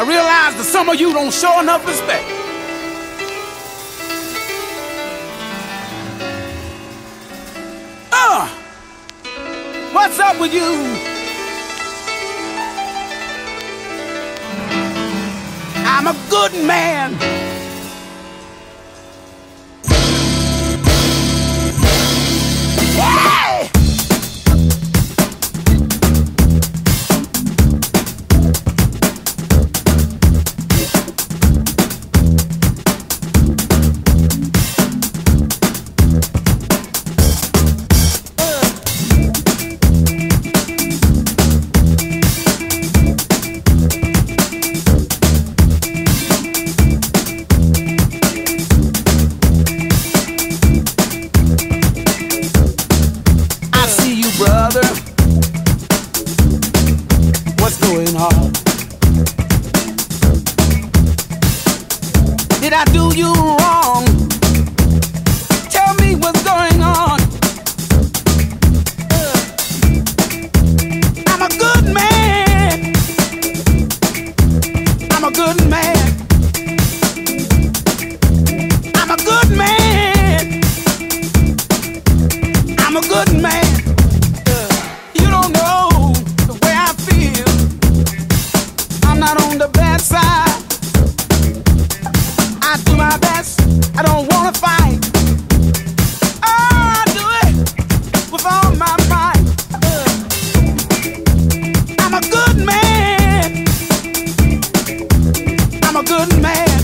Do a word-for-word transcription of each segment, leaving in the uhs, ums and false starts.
realize that some of you don't show enough respect. Uh, what's up with you? I'm a good man. Yeah! What's going on? Did I do you wrong? Tell me what's going on. I'm a good man. I'm a good man. I'm a good man. I'm a good man. You don't know the way I feel. I'm not on the bad side. I do my best. I don't wanna fight. Oh, I do it with all my might. I'm a good man. I'm a good man.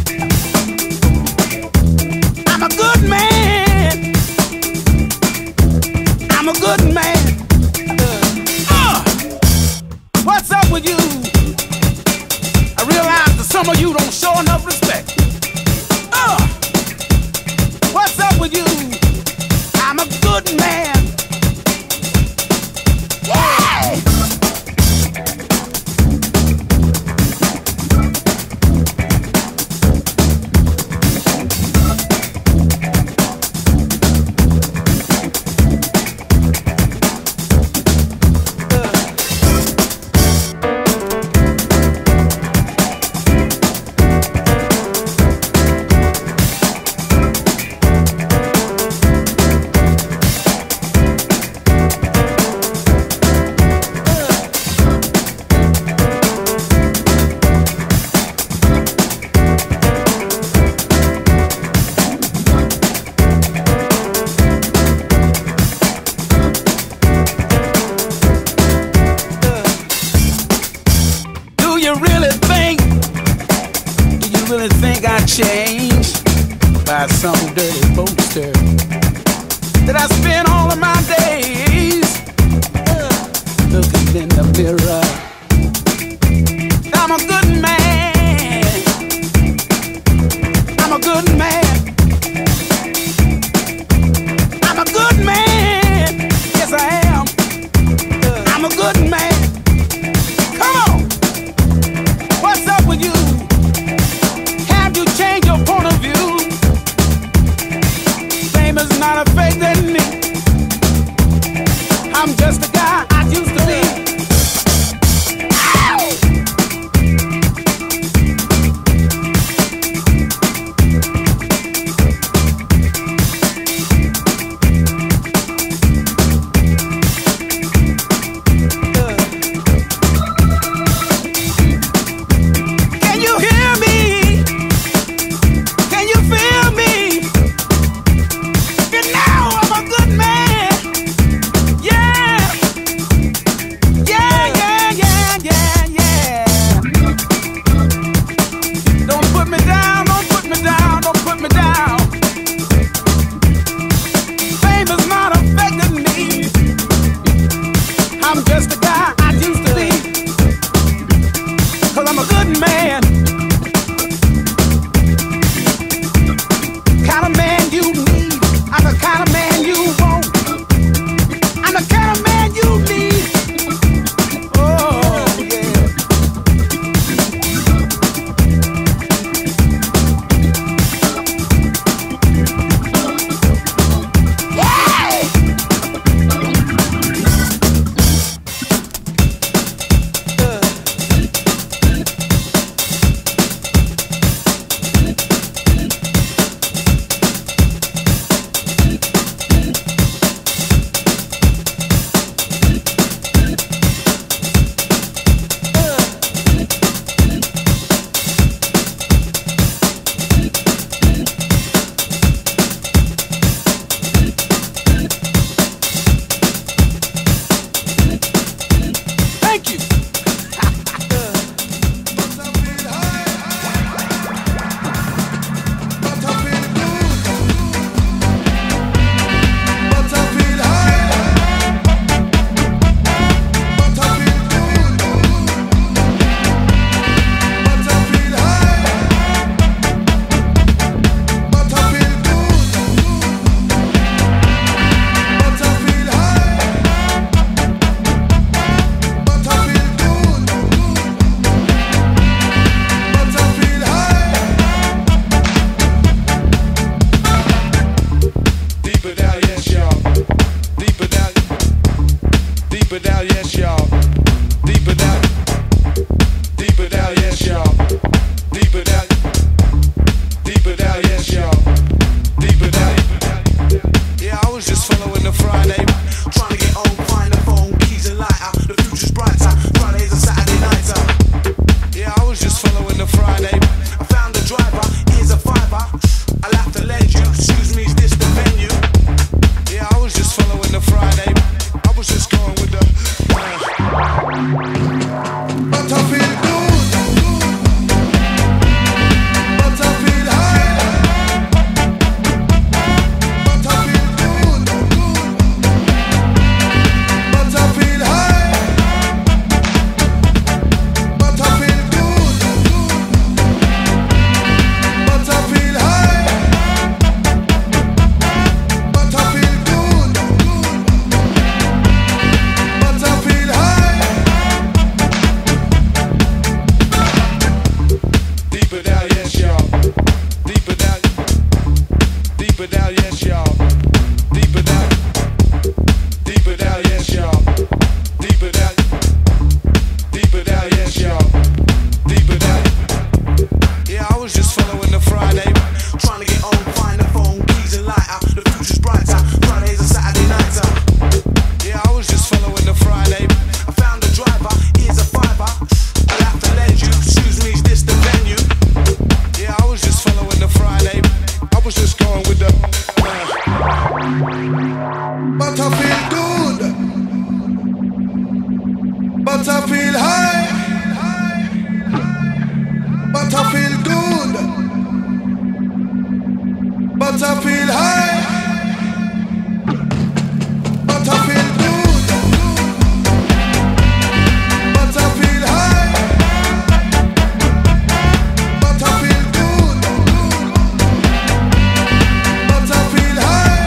I'm a good man. I'm a good man. Uh, what's up with you? I realize that some of you don't show enough respect. Uh, what's up with you? I'm a good man. Yeah! Do you really think, do you really think I changed by some dirty poster that I spent all of my days uh, looking in the mirror? I'm a good man. I'm a good man. I'm a good man. Yes, I am. Uh, I'm a good man. Come on. What's up with you? Have you changed your point of view? Fame is not a fake than me. I'm just a guy I used to be. Friday. Trying to get home, find the phone, keys and lighter. The future's brighter. Fridays and Saturday nights. Yeah, I was just following the Friday. I found a driver, here's a fiver. I'll have to lend you. Excuse me, is this the venue? Yeah, I was just following the Friday. I was just going with the. Uh. But I feel good. But I feel high. But I feel good. But I feel high. But I feel good. But I feel high. But I feel good. But I feel high.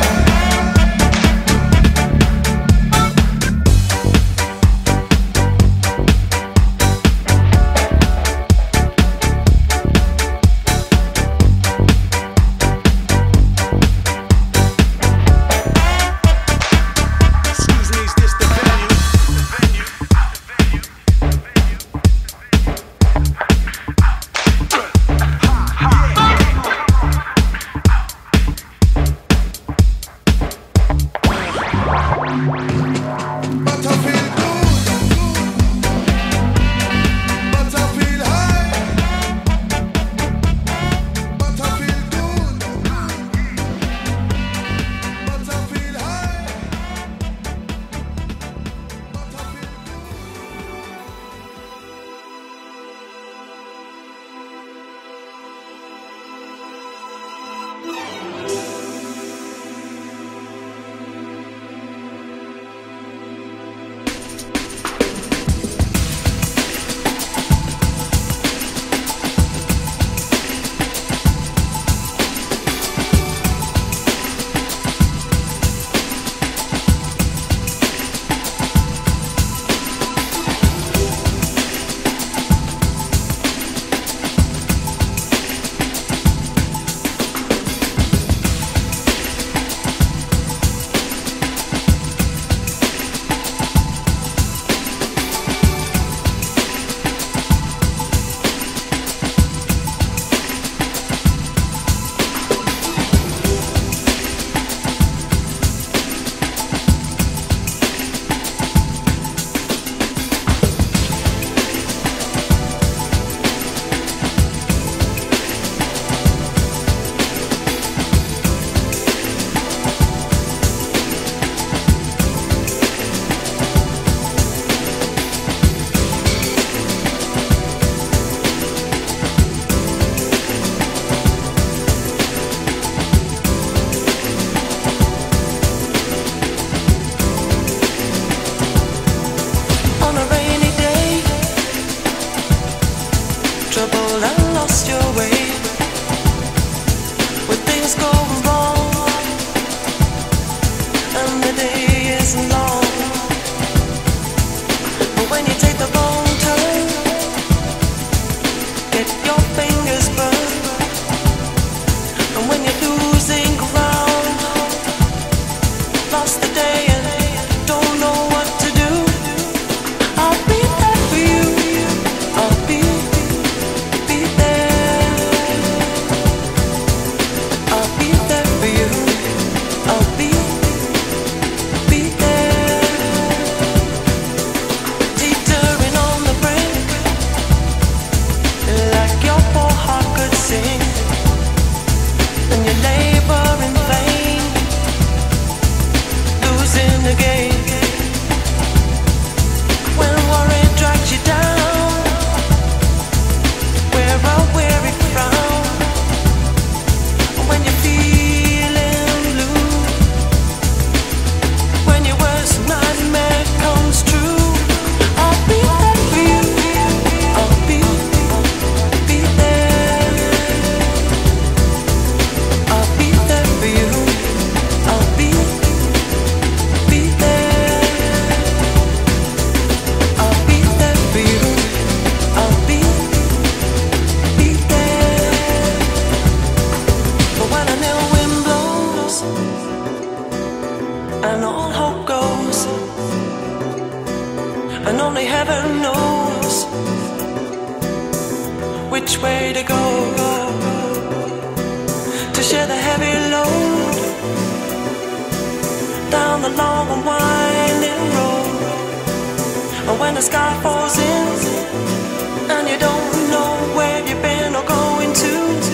down the long and winding road. And when the sky falls in and you don't know where you've been or going to,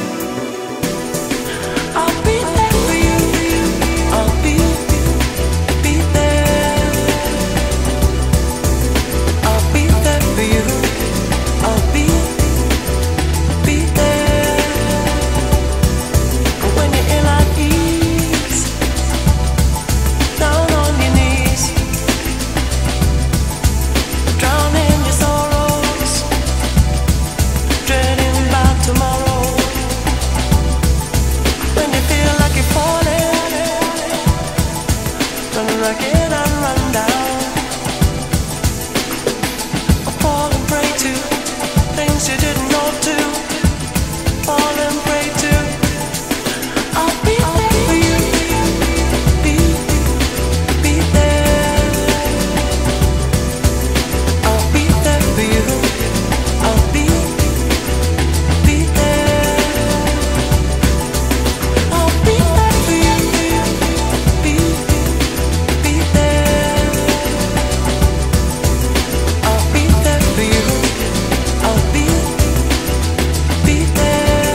I'll be there for you. I'll be, be there. I'll be there for you. I'll be, be there. And when you're ill at ease, down on your knees, drowning your sorrows, dreading about tomorrow. When you feel like you're falling, run ragged and run down, or fall and pray to things you didn't know to, fall and pray to. I'll be there for you, be, be there. I'll be there for you, I'll be, be there. I'll be there for you, be, be there. I'll be there for you, I'll be, be there.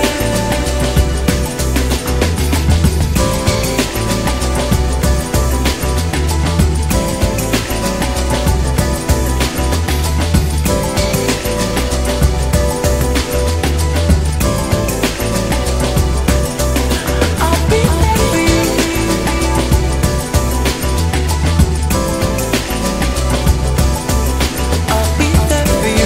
I'll be there for you. I'll be there for you.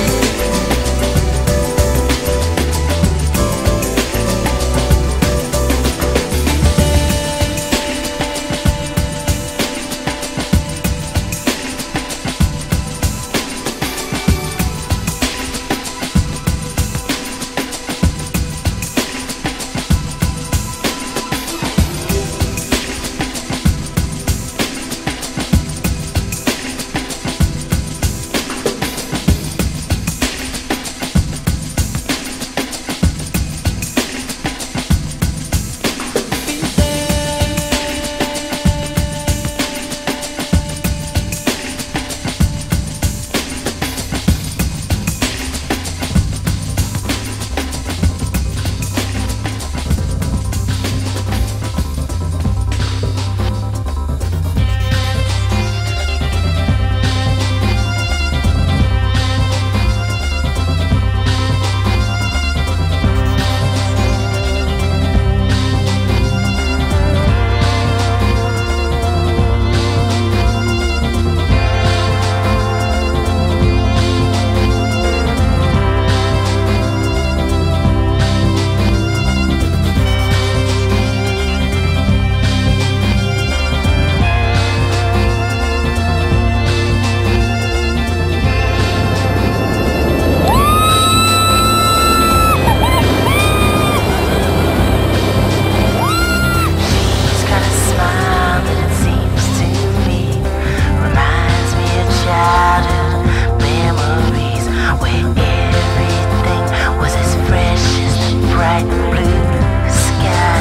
She's got a smile that it seems to me reminds me of childhood memories where everything was as fresh as the bright blue sky.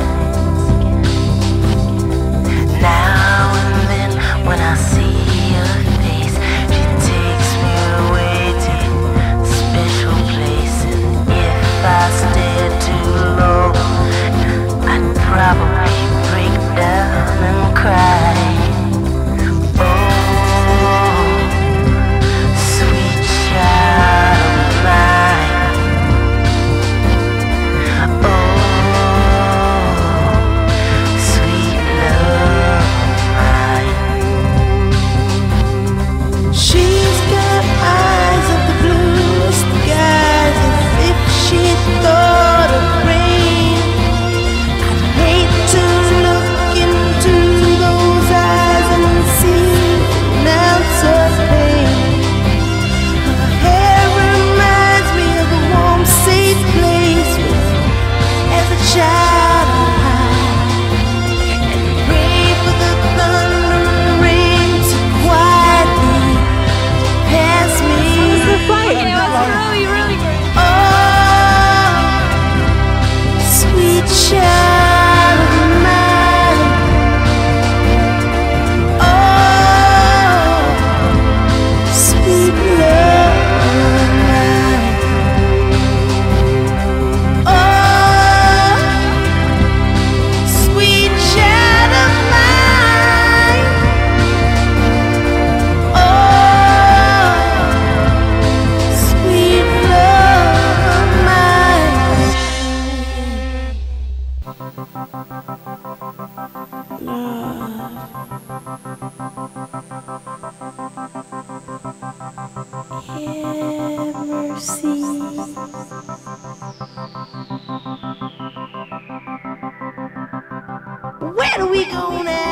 Now and then when I see her face, she takes me away to a special place. And if I stay too long, I'd probably break down and cry. Oh, sweet child of mine. Oh, sweet love of mine. She's got eyes of the bluest skies, as if she thought of rain. I'd hate to look into those eyes and see an ounce of pain. Her hair reminds me of a warm, safe place where, as a child, I and pray for the thunder and rain to quietly pass me. Okay, it was really, really great. Oh, sweet child of mine. Have mercy. When are we gonna